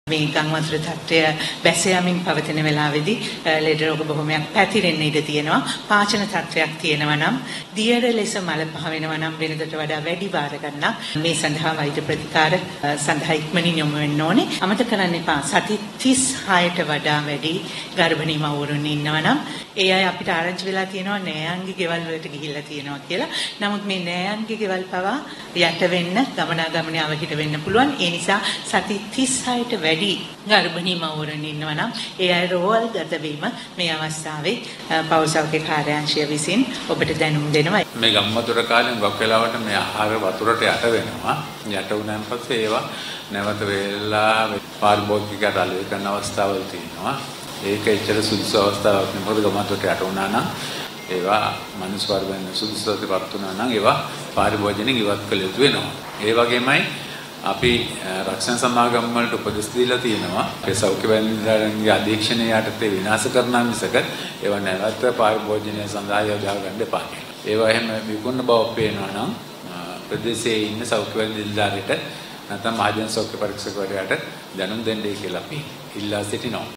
මේ ගම්වතුර තත්ත්වය බැස යමින් පවතින වෙලාවේදී ලෙඩ රෝග බොහොමයක් පැතිරෙන්න ඉඩ තියෙනවා. පාචන තත්ත්වයක් තියෙනවා නම් දියර ලෙස මල පහ වෙනවා නම් වෙනදට වඩා වැඩි වාර ගණනක් මේ සඳහා වෛද්‍ය ප්‍රතිකාර සඳහා ඉක්මනින් යොමු වෙන්න ඕනේ. අමතක කරන්න එපා. සති 36ට වඩා වැඩි ගර්භණී මව්වරුන් ඉන්නවා නම් ඒ අය අපිට ආරංචි වෙලා තියෙනවා නෑයන්ගේ ගෙවල් වලට ගිහිල්ලා තියෙනවා කියලා. නමුත් මේ නෑයන්ගේ ගෙවල් පවා යට වෙන්න ගමනාගමනයේ අවහිර වෙන්න පුළුවන්. ඒ නිසා සති 36ට වැඩි ගර්භණී මව්වරුන් ඉන්නවා නම් ඒ අය රෝහල් ගත වීම මේ අවස්ථාවේ පෞල් සෞඛ්‍ය කාර්යාංශය විසින් ඔබට දැනුම් දෙනවා. මේ ගම්වතුර කාලෙන් ගොක් වෙලාවට මේ ආහාර වතුරට යට වෙනවා. යට වුණාන් පස්සේ ඒවා නැවත වෙලා පාරිභෝගිකයට අලෙවි කරන අවස්ථාවල් තියෙනවා. ඒක ඇත්තට සුදුසු අවස්ථාවක් නෙවෙයි. මොකද ගම්වතුරට යට වුණා නම් ඒවා මනුස්ස වර්ගයෙන් සුදුසුතාවටපත් වුණා නම් ඒවා පාරිභෝජනෙන් ඉවත් කළ යුතු වෙනවා. ඒ වගේමයි අපි රක්ෂණ සමාගම් වලට උපදෙස් දීලා තියෙනවා. ඒ සෞඛ්‍ය වැළඳීම්ගේ අධීක්ෂණය යටතේ විනාශ කරන මිසක ඒවා නැවත පාරිභෝජනය සඳහා යොදා ගන්න එපා. ඒවා එහෙම විකුණන බව පේනවා නම් ප්‍රදේශයේ ඉන්න සෞඛ්‍ය වැළඳීම්ලාට නැත්නම් මහජන සෞඛ්‍ය පරීක්ෂකවරයාට දැනුම් දෙන්නයි කියලා අපි ඉල්ලා සිටිනවා.